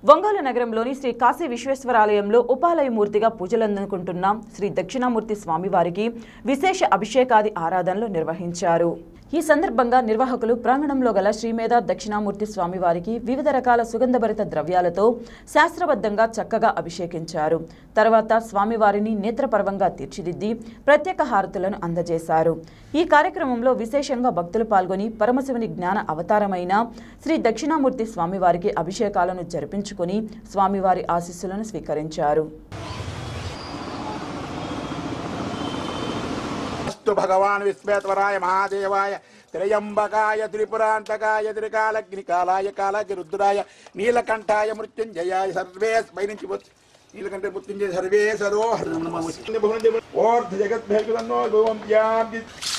ఒంగోలు నగరంలోని శ్రీ కాశీ విశ్వేశ్వరాలయంలో ఉపాలయమూర్తిగా పూజలందుకుంటున్న శ్రీ దక్షిణామూర్తి స్వామివారికి విశేష అభిషేకాది ఆరాధనలు నిర్వహించారు. ఈ సందర్భంగా నిర్వాహకులు ప్రాంగణంలో గల శ్రీమేధ దక్షిణామూర్తి స్వామివారికి వివిధ రకాల సుగంధభరిత ద్రవ్యాలతో శాస్త్రబద్ధంగా చక్కగా అభిషేకించారు. తర్వాత స్వామివారిని నేత్రపర్వంగా తీర్చిదిద్ది ప్రత్యేక హారతులను అందజేశారు. ఈ కార్యక్రమంలో విశేషంగా భక్తులు పాల్గొని పరమశివుని జ్ఞాన అవతారమైన శ్రీ దక్షిణామూర్తి స్వామివారికి అభిషేకాలను జరిపించుకుని స్వామివారి ఆశీస్సులను స్వీకరించారు. भगवान विश्वेश्वराय महादेवाय त्रयंबकाय त्रिपुरांतकाय त्रिकालग्निकालाय कालाग्नि रुद्राय नीलकंठाय मृत्युंजयाय सर्वे नीलकंठ मृत्युंजय सर्वे सदो ओर्ध जगत भेगनो गोम याम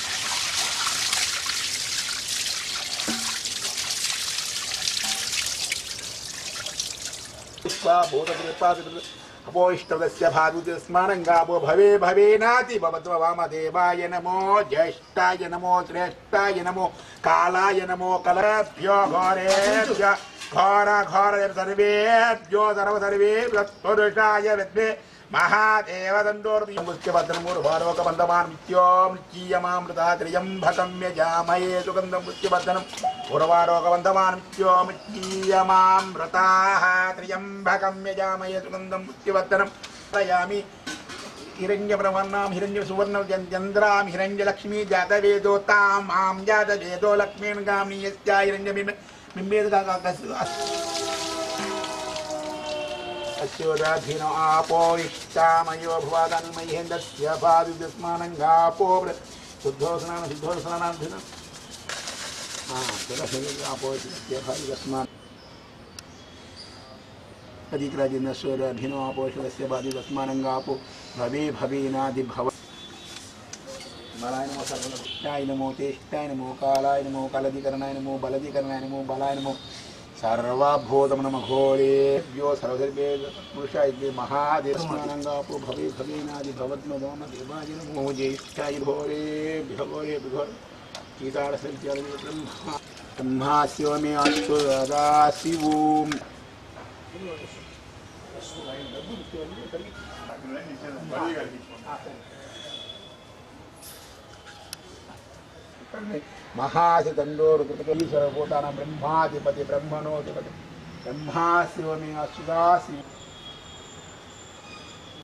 अपोष्टवस्य भादुस्मानंगापो भवे भवेनाति भवत्व वामदेवाय नमो ज्येष्ठाय नमो श्रेष्ठाय नमो कालाय नमो कलभ्यो घोरेभ्यो घोर घोर सर्वेभ्यो सर्वसर्वेभ्यो पुरुषाय विद्मे महादेव दंडोर्मुच्यभद्रमूर्भारोकबन्धवान् मित्यो मृत्युयमामृता त्र्यम्बकं यजामहे सुगन्धं मुच्यभद्रम् उर्वारोकबन्धवान् मित्यो मृत्युयमामृताः त्र्यम्बकं यजामहे सुगन्धं मुच्यभद्रम् प्रयामि हिरण्यब्रह्मणां हिरण्यसुवर्णं चन्द्रां हिरण्यलक्ष्मी जातवेदो तां मां जातवेदो लक्ष्मीं गामिनी यस्या हिरण्यबिम्बेदकाकस्य अस्योदाधीनो आपो इष्टामयो भवादन्मयेन्द्रस्य पादुस्मानंगापो शुद्धोस्नानाधिनं आपो पादुस्मान् अधिक्राजिन्दस्योदाधीनो आपो शुद्धस्य पादुस्मानंगापो भवे भवेनादि भव बलाय नमो सर्वनाय नमो तेष्टाय नमो कालाय नमो कालधिकरणाय नमो बलधिकरणाय नमो बलाय नमो सर्वभूतम नमः घोरेभ्यो सर्वसर्वे पुरुषाय महादेवस्मानंगापो भवे भवेनादि भवत्मोदम देवाय नमो ज्येष्ठाय घोरेभ्यो घोरेभ्यो गीतारसत्यादि ब्रह्मास्यो मे अस्तु सदाशिवोम महासितंडोरुकृतईश्वरभूतानां ब्रह्माधिपति ब्रह्मणोधिपति ब्रह्मास्यो मे अस्तु सदाशिवोम